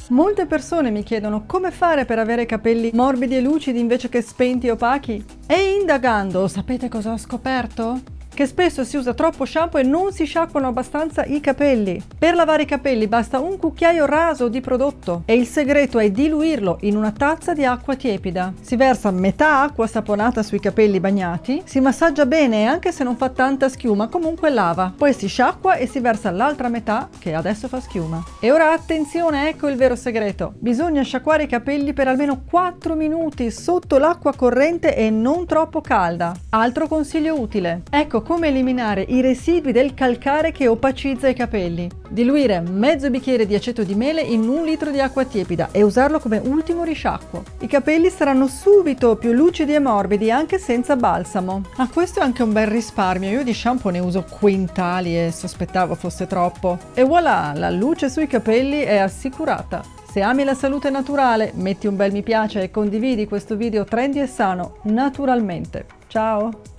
Molte persone mi chiedono come fare per avere capelli morbidi e lucidi invece che spenti e opachi. E indagando, sapete cosa ho scoperto? Che spesso si usa troppo shampoo e non si sciacquano abbastanza i capelli. Per lavare i capelli basta un cucchiaio raso di prodotto e il segreto è diluirlo in una tazza di acqua tiepida. Si versa metà acqua saponata sui capelli bagnati, si massaggia bene e anche se non fa tanta schiuma comunque lava. Poi si sciacqua e si versa l'altra metà che adesso fa schiuma. E ora attenzione, ecco il vero segreto. Bisogna sciacquare i capelli per almeno 4 minuti sotto l'acqua corrente e non troppo calda. Altro consiglio utile. Ecco come eliminare i residui del calcare che opacizza i capelli. Diluire mezzo bicchiere di aceto di mele in 1 litro di acqua tiepida e usarlo come ultimo risciacquo. I capelli saranno subito più lucidi e morbidi anche senza balsamo. Ma questo è anche un bel risparmio, io di shampoo ne uso quintali e sospettavo fosse troppo. E voilà, la luce sui capelli è assicurata. Se ami la salute naturale, metti un bel mi piace e condividi questo video trendy e sano naturalmente. Ciao!